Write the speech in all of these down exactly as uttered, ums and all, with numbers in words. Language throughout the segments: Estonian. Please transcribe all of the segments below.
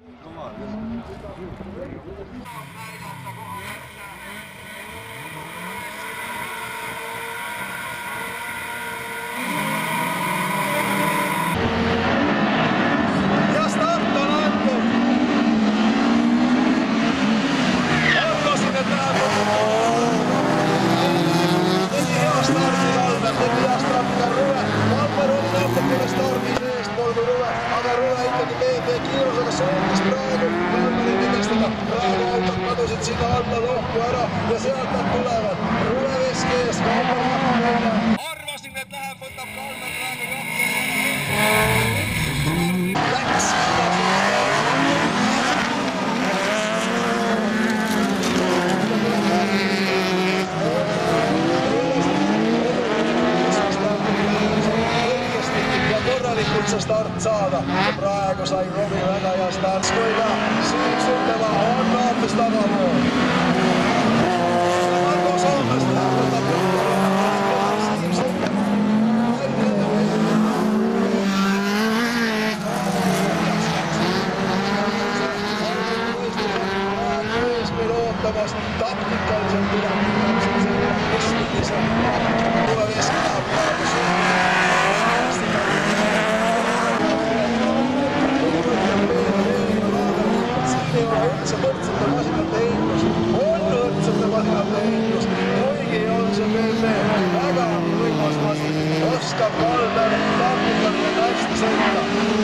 Ja start on antud! Arvasin, et läheb tegi hea stardi Kalmer, tegi hea stardiga Ruve. Kalmer oli natukene stardis eestpool kui Ruve, aga Ruve ikkagi B B kiirusega suutis praegu Kalmeri vigastada. Praegu autod kadusid sinna alla lohku ära ja sealt nad tulevad. Ruve Veski ees, Kalmer Mahmel. Arvasin, et läheb, võtab Kalmer praegu Jakobsen. Läks! Korralikult see start saada. Praegu sai Romi väga hea start. Skoida Siim Sündeva on naapis tagapool. Marko Soomest võtab Siim Sündeva. Eesmeel ootamas taktikaliselt tuleb. Tule Veski läheb praegu see võrdsete masinate ehitus, on võrdsete masinate ehitus, kuigi on see B B väga võimas masin, oskab Kalmer taktikaliselt hästi sõita.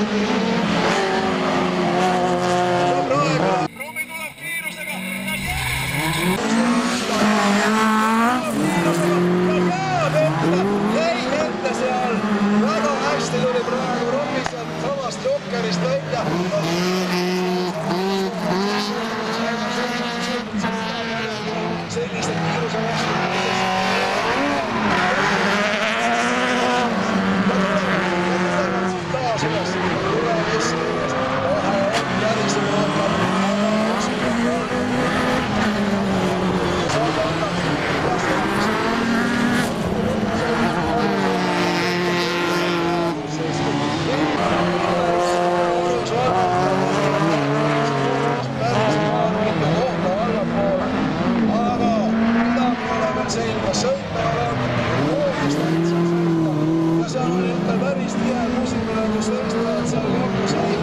Ja praegu Romi tuleb kiirusega ja jääb ette, jäi ette seal, väga hästi tuli praegu Romi sealt samast jokkerist välja. Sellise kiiruse vastu taas üles Ruve Veski ees. Kohe on järisema hakkab. Saada annab. Selga sõita on hoogist äitsema sõita ja seal oli ikka päris tihe musimine, kus eestajad seal kokku said.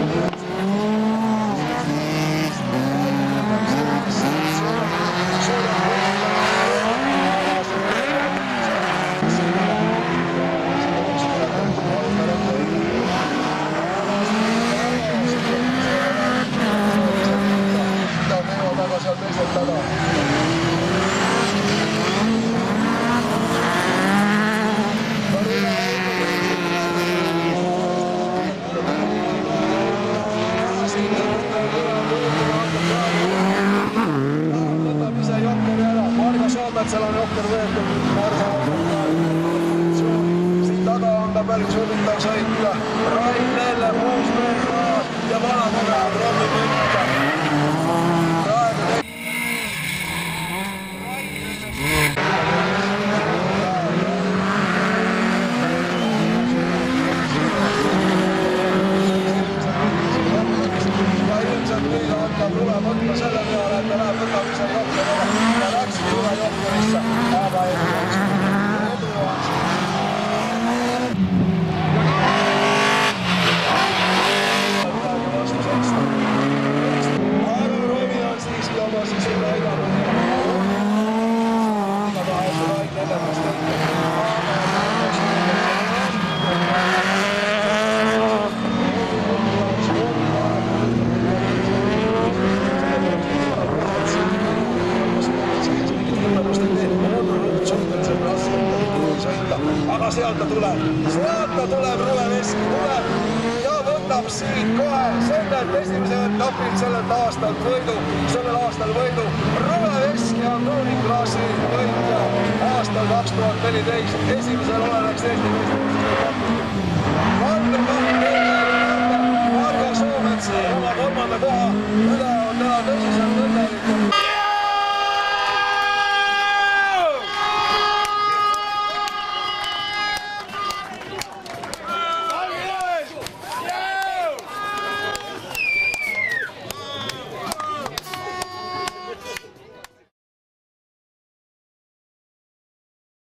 Mida Neo taga seal teisel taga. Seal on jokker võetud, siin taga on ta päris huvitav sõita. Rain Lelle, Kuusmeerma ja vana tugev Romi Pütta. Praegu ja ilmselt nüüd hakkab Ruve võtma selle peale, et ta läheb võtab ise jokker ära. Ta läks Ruve jokkerisse, aga edu on siin. Edu on siin. Vastu seista. Aga Romi on siiski oma sisu näidanud. Iga tahes Rain Lellemast ette. Aga sealt ta tuleb, sealt ta tuleb, Ruve Veski tuleb ja võtab siit kohe sellelt esimesel etapil sellelt aastalt võidu, sellel aastal võidu. Ruve Veski on tuuniklassi võitja aastal kaks tuhat neliteist, esimesel olevaks Eesti meistri.